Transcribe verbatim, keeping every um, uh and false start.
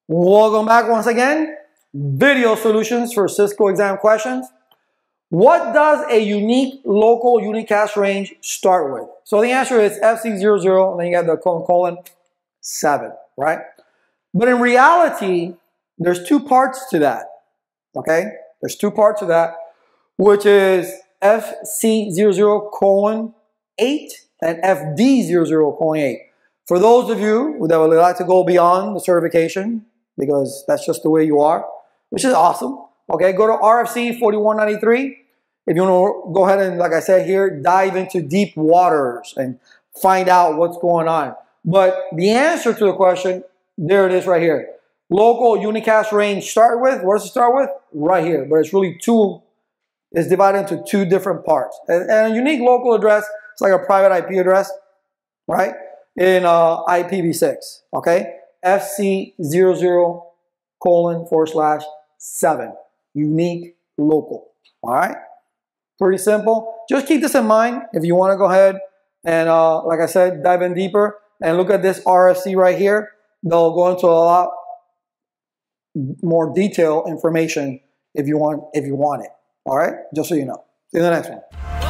Welcome back once again. Video solutions for Cisco exam questions. What does a unique local unicast range start with? So the answer is F C zero zero, and then you got the colon colon seven, right? But in reality, there's two parts to that, okay? There's two parts to that, which is F C zero zero colon eight and F D zero zero colon eight. For those of you that would like to go beyond the certification, because that's just the way you are, which is awesome, okay, go to R F C forty-one ninety-three. If you want to go ahead and, like I said here, dive into deep waters and find out what's going on. But the answer to the question, there it is right here. Local unicast range start with, what does it start with? Right here, but it's really two, it's divided into two different parts. And, and a unique local address, it's like a private I P address, right? In uh, I P v six, okay? F C zero zero colon forward slash seven, unique local, all right? Pretty simple. Just keep this in mind if you want to go ahead and, uh, like I said, dive in deeper and look at this R F C right here. They'll go into a lot more detailed information if you want, if you want it. All right, just so you know. See you in the next one.